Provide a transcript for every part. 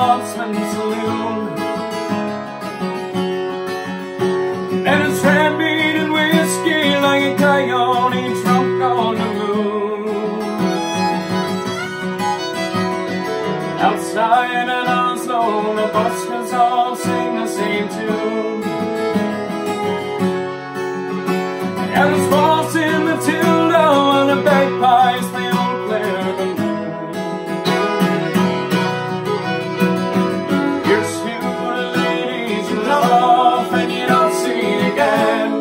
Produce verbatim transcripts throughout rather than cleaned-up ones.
Sportsman's Saloon. And it's red meat and whiskey like a coyote drunk on the moon. Outside in Oslo, the buskers all sing the same tune. And there's waltz in the tilde and the bagpipes they don't clear the moon. Here's to the ladies you love and you don't see again.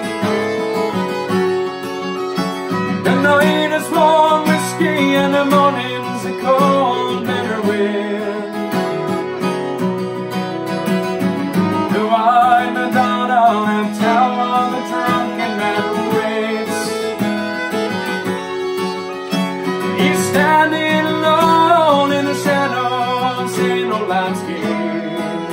The night is warm whiskey and the morning's a cold bitter wind. Blue-eyed Madonna and tower on the drunken man who waits. He's standing alone in the shadow of Saint Olavs gate.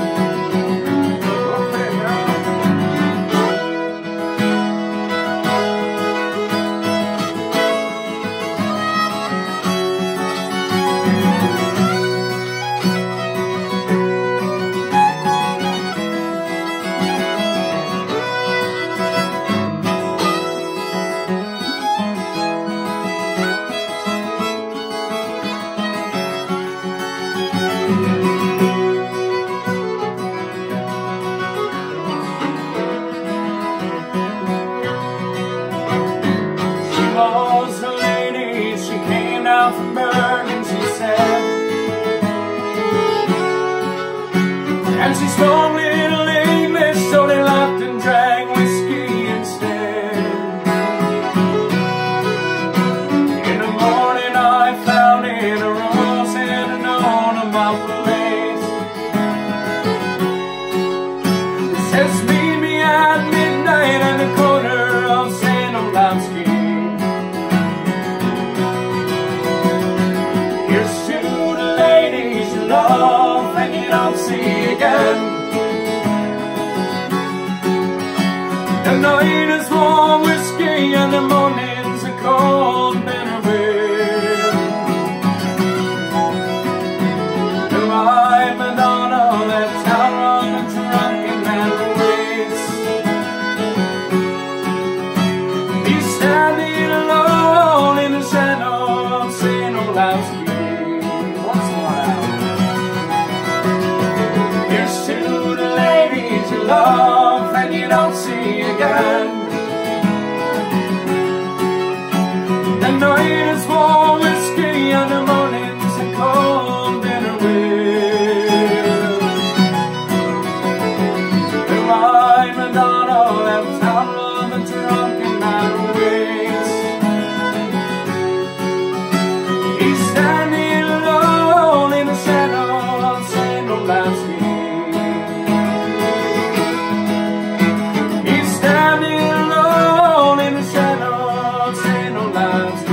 Was a lady, she came down from Bergen, she said, and she spoke little English, so they laughed and drank whiskey instead. In the morning I found in a rose and a note about the place. It says, meet me at midnight at the corner of Saint Olavs gate. Love and you don't see again. The night is warm whiskey and the morning's a cold bitter wind. Blue-eyed Madonna, that tower on a drunken man who waits. He's standing alone in the shadow of Saint Olavs gate. Love and you don't see again. The night is warm whiskey and the morning's a cold bitter wind. Blue-eyed Madonna, that tower on the drunken man who waits. He's standing alone in the shadow of Saint Olavs gate. Standing alone in the shadow of Saint Olavs.